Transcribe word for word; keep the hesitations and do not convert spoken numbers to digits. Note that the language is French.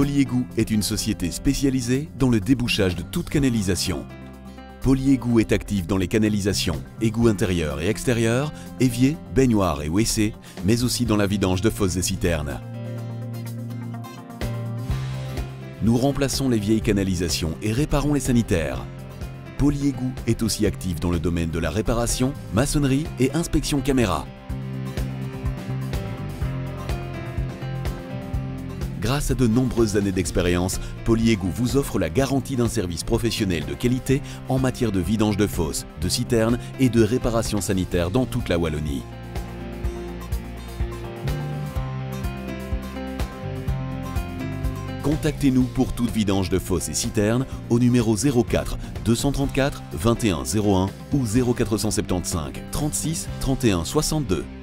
Polyégout est une société spécialisée dans le débouchage de toute canalisation. Polyégout est actif dans les canalisations, égouts intérieurs et extérieurs, éviers, baignoires et W C, mais aussi dans la vidange de fosses et citernes. Nous remplaçons les vieilles canalisations et réparons les sanitaires. Polyégout est aussi actif dans le domaine de la réparation, maçonnerie et inspection caméra. Grâce à de nombreuses années d'expérience, Polyégout vous offre la garantie d'un service professionnel de qualité en matière de vidange de fosses, de citernes et de réparation sanitaire dans toute la Wallonie. Contactez-nous pour toute vidange de fosses et citernes au numéro zéro quatre deux cent trente-quatre vingt et un zéro un ou zéro quatre cent soixante-quinze trente-six trente et un soixante-deux.